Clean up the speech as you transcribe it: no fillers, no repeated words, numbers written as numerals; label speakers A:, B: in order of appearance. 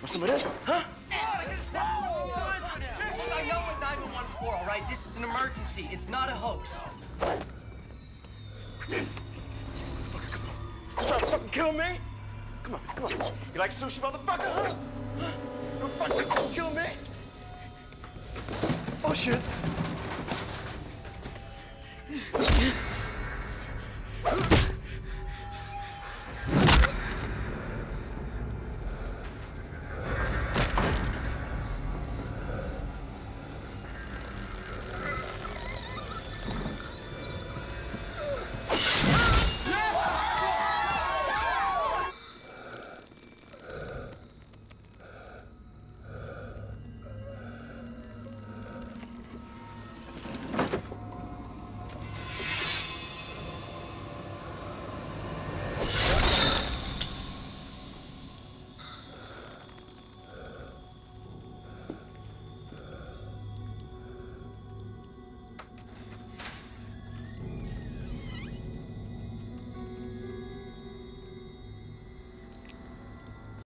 A: Want some of this? Huh?
B: I know what 911 is for, all right? This is an emergency. It's not a hoax.
A: You trying to fucking kill me? Come on, come on. You like sushi, motherfucker, huh? You fucking kill me? Oh, shit.